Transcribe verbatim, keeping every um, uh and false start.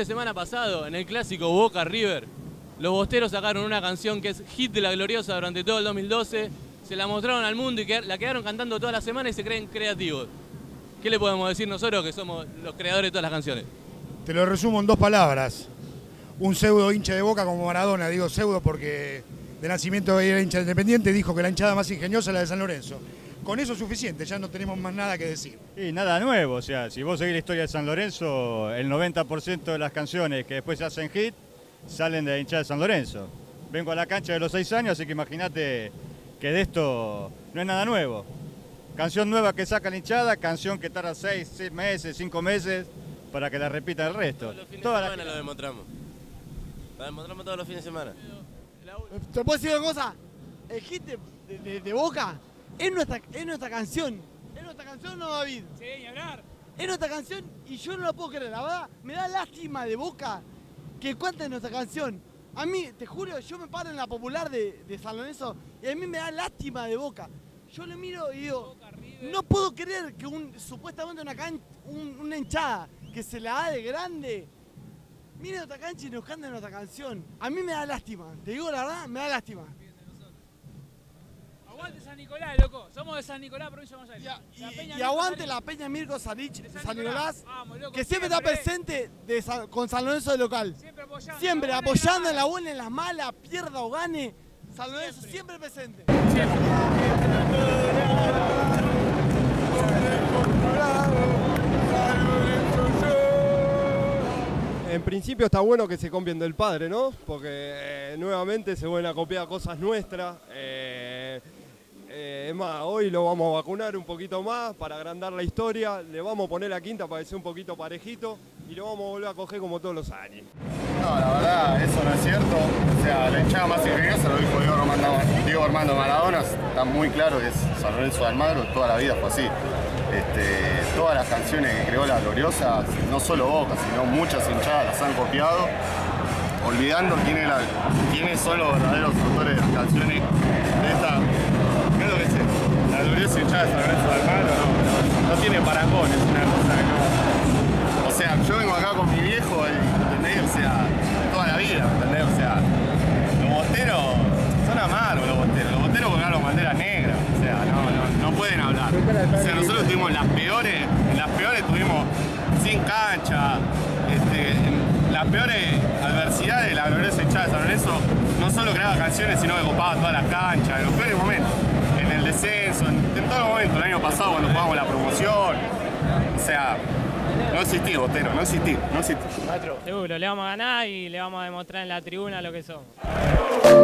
de semana pasado, en el clásico Boca River, los bosteros sacaron una canción que es hit de la gloriosa durante todo el dos mil doce, se la mostraron al mundo y que, la quedaron cantando toda la semana y se creen creativos. ¿Qué le podemos decir nosotros que somos los creadores de todas las canciones? Te lo resumo en dos palabras. Un pseudo hincha de Boca como Maradona, digo pseudo porque de nacimiento era hincha de Independiente, dijo que la hinchada más ingeniosa es la de San Lorenzo. Con eso es suficiente, ya no tenemos más nada que decir. Y nada nuevo, o sea, si vos seguís la historia de San Lorenzo, el noventa por ciento de las canciones que después se hacen hit salen de la hinchada de San Lorenzo. Vengo a la cancha de los seis años, así que imagínate que de esto no es nada nuevo. Canción nueva que saca la hinchada, canción que tarda seis, seis meses, cinco meses para que la repita el resto. Todos los fines Toda de semana la... lo demostramos. Lo demostramos todos los fines de semana. ¿Te puedo decir una cosa? El hit de, de, de, de Boca es nuestra, es nuestra canción. ¿Es nuestra canción o no, David? Sí, ni hablar. Es nuestra canción y yo no la puedo creer. La verdad, me da lástima de Boca que cuente nuestra canción. A mí, te juro, yo me paro en la popular de, de San Lorenzo y a mí me da lástima de Boca. Yo le miro y digo, no puedo creer que un, supuestamente una, can, un, una hinchada que se la da de grande mire nuestra cancha y nos cante nuestra canción. A mí me da lástima, te digo la verdad, me da lástima. Aguante San Nicolás, loco. Somos de San Nicolás, provincia de Buenos Aires. Y, La y, Peña y Mirko aguante Sarich. la Peña Mirko Sarich de San San Nicolás. Nicolás, Vamos, loco, que siempre está siempre. presente de San- con San Lorenzo de local. Siempre apoyando. Siempre la buena y apoyando en la mala. buena y en las malas, pierda o gane. San Lorenzo siempre, siempre presente. En principio está bueno que se copien del padre, ¿no? Porque eh, nuevamente se vuelven a copiar cosas nuestras. Eh, eh, es más, hoy lo vamos a vacunar un poquito más para agrandar la historia. Le vamos a poner la quinta para que sea un poquito parejito y lo vamos a volver a coger como todos los años. No, la verdad, eso no es cierto. O sea, la hinchada más ingeniosa lo dijo Diego Armando, Diego Armando Maradona. Está muy claro que es San Lorenzo de Almagro, toda la vida fue así. Este, todas las canciones que creó la gloriosa, no solo Boca, sino muchas hinchadas las han copiado, olvidando quién es la, quiénes son los verdaderos autores de las canciones de esta. ¿Qué es lo que es esto? La gloriosa hinchada de San Lorenzo de Almagro no, no, no tiene parangón, es una cosa que no. O sea, yo vengo acá con mi viejo, ¿entendés? O sea, toda la vida, ¿entendés? O sea, los bosteros son amargos, los bosteros. Los bosteros colgaron banderas negras, o sea, no, no, no pueden hablar. O sea, nosotros tuvimos las peores, en las peores tuvimos sin cancha, este, en las peores adversidades de la gloriosa hinchada de San Lorenzo, no solo creaba canciones, sino que copaba todas las canchas, en los peores momentos, en el descenso, en, en todo momento, el año pasado cuando jugamos la promoción, o sea, no existí, bostero, no existí, no existí. Seguro, le vamos a ganar y le vamos a demostrar en la tribuna lo que somos.